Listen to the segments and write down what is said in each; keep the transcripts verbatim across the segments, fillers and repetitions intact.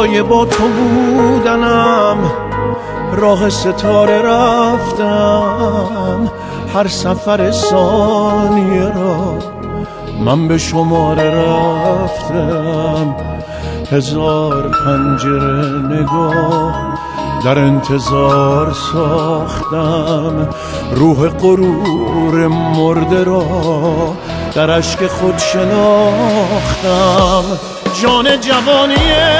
برای با تو بودنم راه ستاره رفتم، هر سفر ثانیه را من به شماره رفتم. هزار پنجره نگاه در انتظار ساختم، روح غرور مرده را در اشک خود شناختم. جان جوانی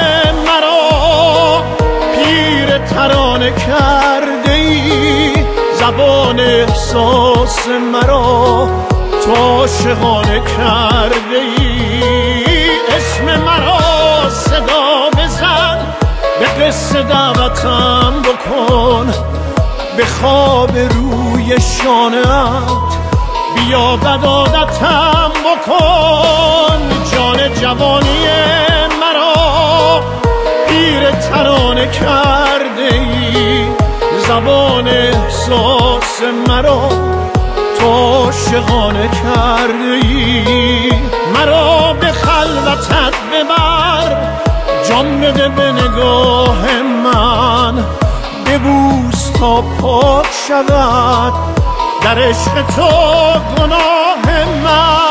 مرا پیر ترانه کرده ای، زبان احساس مرا تو عاشقانه کرده ای. اسم مرا صدا بزن، به قصه دعوتم بکن، به خواب روی شانه‌ات بیا بدادتم بکن. جان جوانی مرا پیر ترانه کرده ای، زبان احساس مرا تو عاشقانه کرده ای. مرا به خلوتت ببر، جان بده به نگاه من، ببوس تا پاک شود در عشق تو گناه من.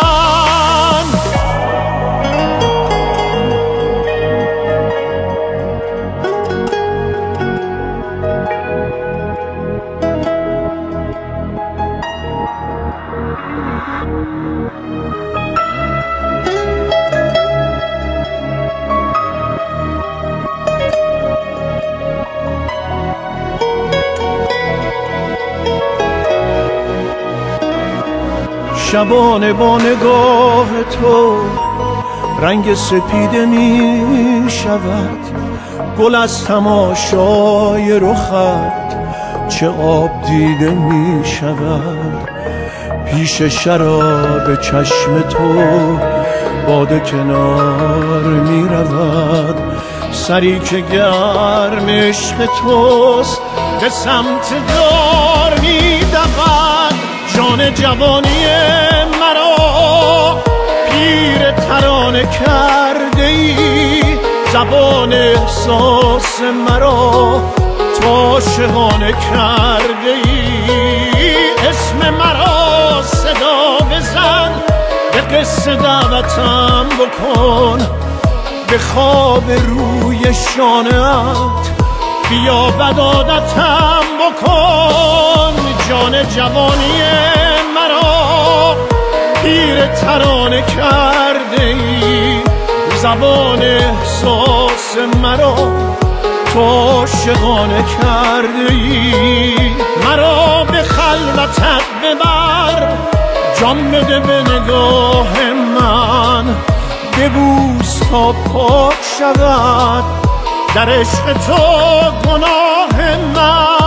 شبانه با نگاه تو رنگ سپیده می شود، گل از تماشای رخت چه آب دیده می شود. پیش شراب چشم تو باده کنار می رود، سری که گرم عشق توست به سمت دار می دود. جان جوانی مرا پیر ترانه کرده ای، زبان احساس مرا تو عاشقانه کرده ای. اسم مرا صدا بزن، به قصه دعوتم بکن، به خواب روی شانه‌ات بیا بدادتم بکن. جان جوانی مرا پیر ترانه کرده ای، زبان احساس مرا تو عاشقانه کرده ای. مرا به خلوتت ببر، جان بده به نگاه من، ببوس تا پاک شود در عشق تو گناه من.